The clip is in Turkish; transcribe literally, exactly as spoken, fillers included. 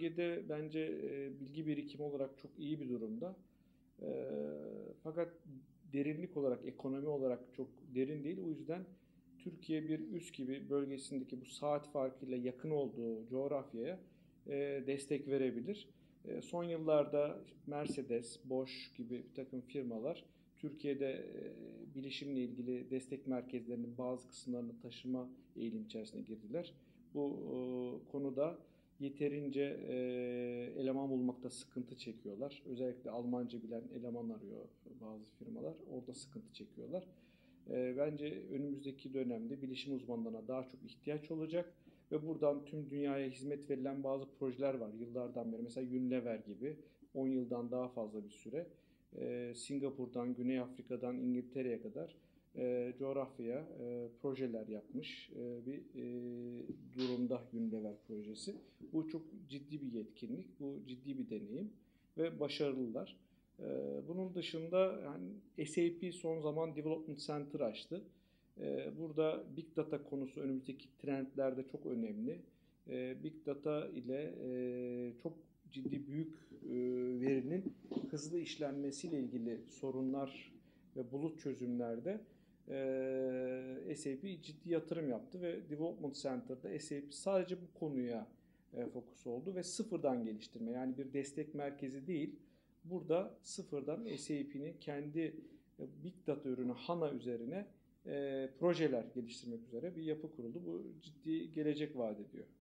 bölgede bence e, bilgi birikimi olarak çok iyi bir durumda. E, fakat derinlik olarak, ekonomi olarak çok derin değil. O yüzden Türkiye bir üs gibi bölgesindeki bu saat farkıyla yakın olduğu coğrafyaya e, destek verebilir. E, son yıllarda Mercedes, Bosch gibi bir takım firmalar Türkiye'de e, bilişimle ilgili destek merkezlerinin bazı kısımlarını taşıma eğilim içerisine girdiler. Bu e, konuda yeterince e, eleman bulmakta sıkıntı çekiyorlar. Özellikle Almanca bilen eleman arıyor bazı firmalar. Orada sıkıntı çekiyorlar. E, bence önümüzdeki dönemde bilişim uzmanlarına daha çok ihtiyaç olacak ve buradan tüm dünyaya hizmet verilen bazı projeler var yıllardan beri. Mesela Unilever gibi on yıldan daha fazla bir süre e, Singapur'dan, Güney Afrika'dan İngiltere'ye kadar e, coğrafyaya e, projeler yapmış e, bir e, durumda Unilever projesi. Bu çok ciddi bir yetkinlik, bu ciddi bir deneyim ve başarılılar. E, bunun dışında yani S A P son zaman Development Center açtı. E, burada Big Data konusu önümüzdeki trendlerde çok önemli. E, Big Data ile e, çok ciddi büyük e, verinin hızlı işlenmesiyle ilgili sorunlar ve bulut çözümlerde e, S A P ciddi yatırım yaptı ve Development Center'da S A P sadece bu konuya e, fokus oldu ve sıfırdan geliştirme, yani bir destek merkezi değil. Burada sıfırdan S A P'nin kendi e, Big Data ürünü HANA üzerine e, projeler geliştirmek üzere bir yapı kuruldu. Bu ciddi gelecek vaat ediyor.